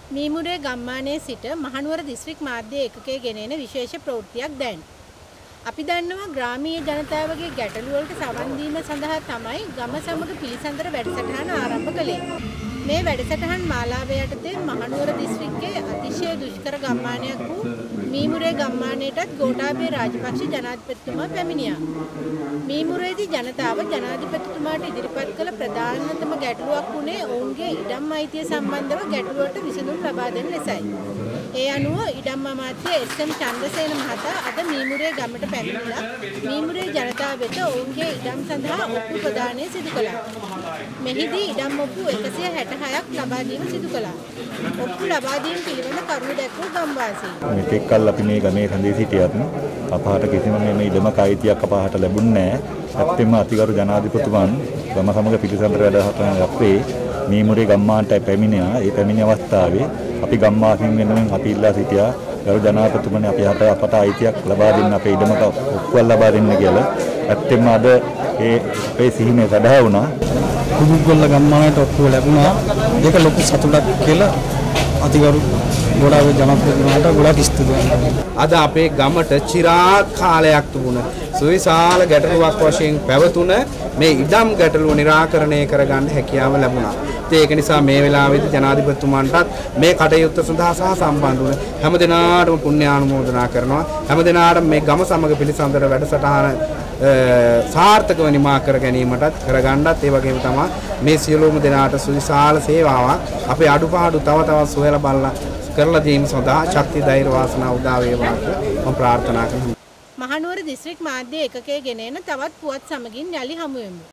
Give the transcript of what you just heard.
මීමුරේ ගම්මානයේ සිට මහනුවර දිස්ත්‍රික් මාධ්‍ය ඒකකයේ ගෙනෙන විශේෂ ප්‍රවෘත්තියක් දැන්. අපි දන්නවා ග්‍රාමීය ජනතාවගේ ගැටළු වලට සවන් දීම සඳහා තමයි ගම සමග පිළිසඳර වැඩසටහන ආරම්භ කළේ. මේ වැඩසටහන් මාලාව යටතේ මහනුවර දිස්ත්‍රික්කයේ අතිශය දුෂ්කර ගම්මානයක් වූ මීමුරේ ගම්මානයටත් ගෝඨාභය රාජපක්ෂ ජනාධිපතිතුමා පැමිණියා. මීමුරේදී ජනතාව ජනාධිපතිතුමාට ඉදිරිපත් කළ ප්‍රධානතම ගැටලුවක් වුණේ ඔවුන්ගේ ඉඩම් අයිතිය සම්බන්ධව ගැටලුවට විසඳුම් ලබා දෙන ලෙසයි. ඒ අනුව ඉඩම් අමාත්‍ය එස්.එම්. චන්ද්‍රසේන මහතා අද මීමුරේ ගමට පැමිණිලා මීමුරේ ජනතාව වෙත ඔවුන්ගේ ඉඩම් සඳහා ඔප්පු ප්‍රදානය සිදු කළා. මෙහිදී ඉඩම් ඔප්පු 166ක් ලබා දීම සිදු කළා. ඔප්පු ලබා දීම පිළිබඳ කරුණු දැක්වූ ගම්වාසීන් මෙතෙක් කල් අපි මේ ගමේ රැඳී සිටියත් අපහාට කිසිම මේ ඉඩමක අයිතියක් අපහාට ලැබුණේ නැහැ. ඇත්තෙන්ම අතිගරු ජනාධිපතිතුමන් ගම සමග පිළිසඳර වැඩසටහන අපේ මීමුරේ ගම්මානට පැමිණියා. ඒ පැමිණි අවස්ථාවේ අපි ගම්වාසීන් වෙනුවෙන් අපි ඉල්ලා සිටියා ගරු ජනාධිපතිතුමනි අපට අයිතියක් ලබා දෙන්න අපේ ඉඩමක ඔප්පුවක් ලබා දෙන්න කියලා. ඇත්තෙන්ම අද ඒ අපේ සිහිනේ සදහා වුණා. කුරුගොල්ල ගම්මානයට ඔප්පුව ලැබුණා. ඒක ලොකු සතුටක් කියලා අතිගරු ගොඩාක් ජනප්‍රතිනිධිතුමාට ගොඩාක් ස්තුතියි. අද අපේ ගමට চিරාත් කාලයක් තිබුණ සුවිශාල ගැටලුවක් වශයෙන් පැවතුන මේ ඉඩම් ගැටලුව निराකරණය කරගන්න හැකියාව ලැබුණා. ඒක නිසා මේ වෙලාවේදී ජනාධිපතිතුමන්ටත් මේ කටයුත්ත සඳහා සහ සම්බන්ධ වුණ හැමදෙනාටම පුණ්‍යානුමෝදනා කරනවා. හැමදෙනාටම මේ ගම සමග පිළිසඳර වැඩසටහන සාර්ථකව නිමා කර ගැනීමටත් කරගන්නත් ඒ වගේම තමයි මේ සියලුම දෙනාට සුවිශාල සේවාවක් අපේ අඩුපාඩු තව තවත් සොයලා බලලා කරලා දීම සඳහා ශක්තිය ධෛර්ය වාසනාව උදා වේවා කියලා මම ප්‍රාර්ථනා කරනවා. මහනුවර දිස්ත්‍රික් මාධ්‍ය ඒකකයේ ගෙනෙන තවත් පුවත් සමගින් යලි හමු වෙමු.